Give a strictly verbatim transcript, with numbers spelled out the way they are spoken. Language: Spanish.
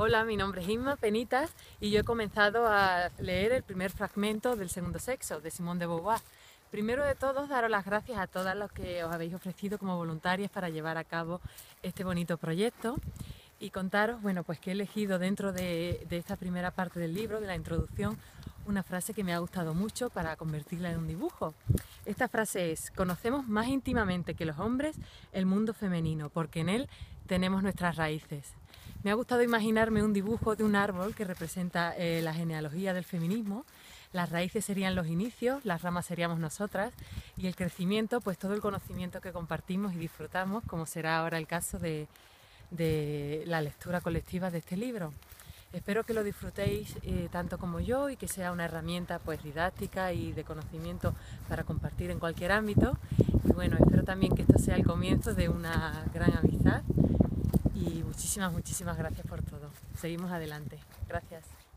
Hola, mi nombre es Inma Penitas y yo he comenzado a leer el primer fragmento del Segundo Sexo, de Simone de Beauvoir. Primero de todo, daros las gracias a todas los que os habéis ofrecido como voluntarias para llevar a cabo este bonito proyecto y contaros, bueno, pues que he elegido dentro de, de esta primera parte del libro, de la introducción, una frase que me ha gustado mucho para convertirla en un dibujo. Esta frase es: conocemos más íntimamente que los hombres el mundo femenino, porque en él tenemos nuestras raíces. Me ha gustado imaginarme un dibujo de un árbol que representa eh, la genealogía del feminismo. Las raíces serían los inicios, las ramas seríamos nosotras y el crecimiento, pues todo el conocimiento que compartimos y disfrutamos, como será ahora el caso de, de la lectura colectiva de este libro. Espero que lo disfrutéis eh, tanto como yo y que sea una herramienta pues didáctica y de conocimiento para compartir en cualquier ámbito. Y bueno, espero también que esto sea el comienzo de una gran amistad. Y muchísimas, muchísimas gracias por todo. Seguimos adelante. Gracias.